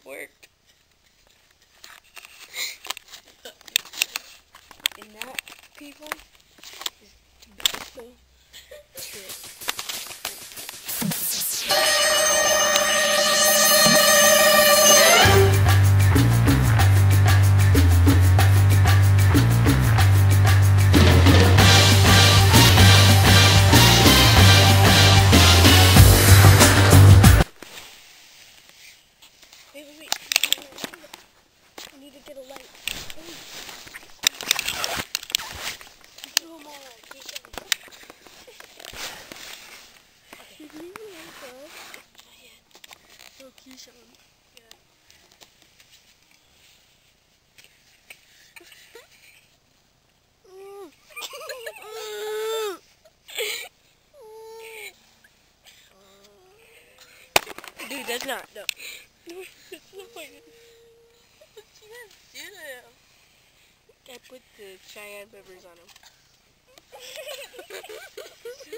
worked. And that, people, is tabasco chip. Wait. I need to get a light. Do them all on kit-sos. Okay. Not yet. No kit-sos. Yeah. Dude, that's not. No. That's not funny. You guys do them. I put the cheyenne peppers on them.